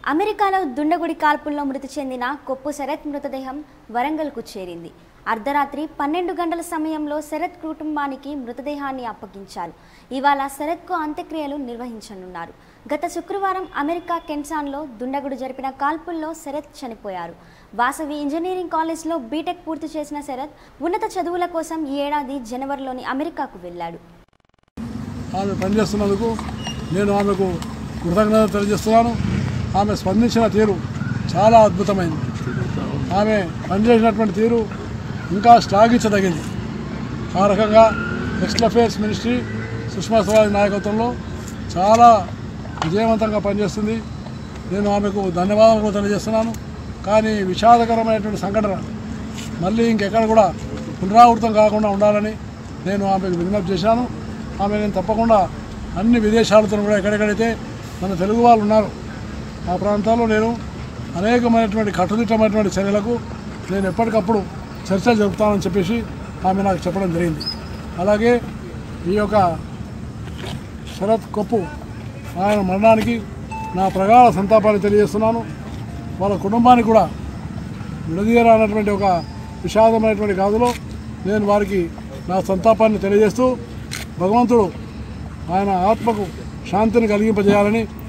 అమెరికాలో దుండగుడి కాల్పుల్లో మృతి చెందిన కొప్పు శరత్ మృతదేహం వరంగల్కు చేరింది. అర్ధరాత్రి 12 గంటల సమయంలో శరత్ కుటుంబానికి మృతదేహాన్ని అప్పగించారు. ఇవాళ శరత్కు అంత్యక్రియలు నిర్వహించనున్నారు. గత శుక్రవారం అమెరికా కెన్సాన్లో దుండగుడు జరిపిన కాల్పుల్లో శరత్ చనిపోయారు. వాసవి ఇంజనీరింగ్ కాలేజ్లో బీటెక్ పూర్తి చేసిన శరత్ ఉన్నత చదువుల కోసం ఈ ఏడాది జనవరిలోని అమెరికాకు వెళ్ళాడు. ఆమె పనిచేస్తున్నందుకు నేను ఆమెకు కృతజ్ఞత తెలియజేస్తున్నాను. ఆమె స్పందించిన తీరు చాలా అద్భుతమైంది. ఆమె పనిచేసినటువంటి తీరు ఇంకా శ్లాఘించదగింది. ఆ రకంగా external affairs ministry Sushma Swaraj నాయకత్వంలో చాలా విజయవంతంగా పనిచేస్తుంది. నేను ఆమెకు ధన్యవాదాలు తెలియజేస్తున్నాను. కానీ విషాదకరమైనటువంటి సంఘటన మళ్ళీ ఇంకెక్కడ కూడా పునరావృతం కాకుండా ఉండాలని నేను ఆమెకు విజ్ఞప్తి చేశాను. ఆమె నేను తప్పకుండా అన్ని విదేశాలతో కూడా ఎక్కడెక్కడైతే మన తెలుగు వాళ్ళు ఉన్నారు ఆ ప్రాంతాల్లో నేను అనేకమైనటువంటి కట్టుదిట్టమైనటువంటి చర్యలకు నేను ఎప్పటికప్పుడు చర్చలు జరుపుతానని చెప్పేసి ఆమె నాకు చెప్పడం జరిగింది. అలాగే ఈ యొక్క శరత్ కొప్పు ఆయన మరణానికి నా ప్రగాఢ సంతాపాన్ని తెలియజేస్తున్నాను. వాళ్ళ కుటుంబానికి కూడా విడదీయరానటువంటి ఒక విషాదమైనటువంటి గాథలో నేను వారికి నా సంతాపాన్ని తెలియజేస్తూ భగవంతుడు ఆయన ఆత్మకు శాంతిని కలిగింపజేయాలని